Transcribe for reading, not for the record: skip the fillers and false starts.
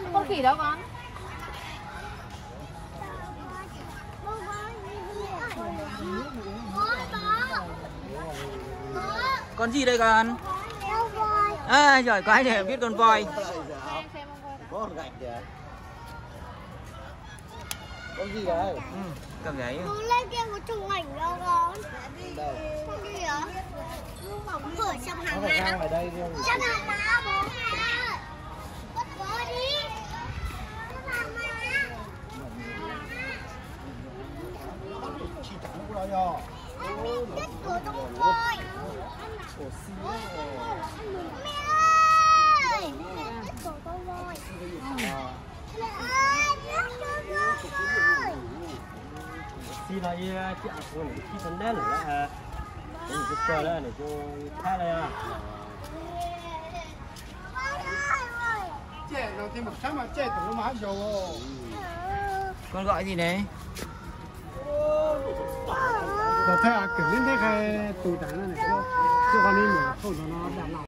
Con khỉ đâu con? Con gì đây con? À, giỏi quá để biết con voi. Con gạch kìa. Con gì đấy? Cầm giấy. Lên kia có chụp ảnh đâu con? Đâu? Con gì hả? Cửa trong hàng ra ngoài đây đi. Trong hàng má bố à. Con có đi. Trong hàng má. Chỉ chẳng có đâu nhờ. Em biết chết cửa trong voi. Ủa xíu. Mẹ ơi. Chết cửa trong voi. Mẹ ơi, chết cửa trong voi. Xin nói chị ăn của này khi thân đen nữa à. Cái cơ đó này cho khác đây à. Trẻ rồi thì một sáng mà trẻ tụi nó má dầu. Con gọi gì đấy? Rồi thế à, kiểu như thế cái tụi đàn này cho con đi nữa, không nó đảm nào.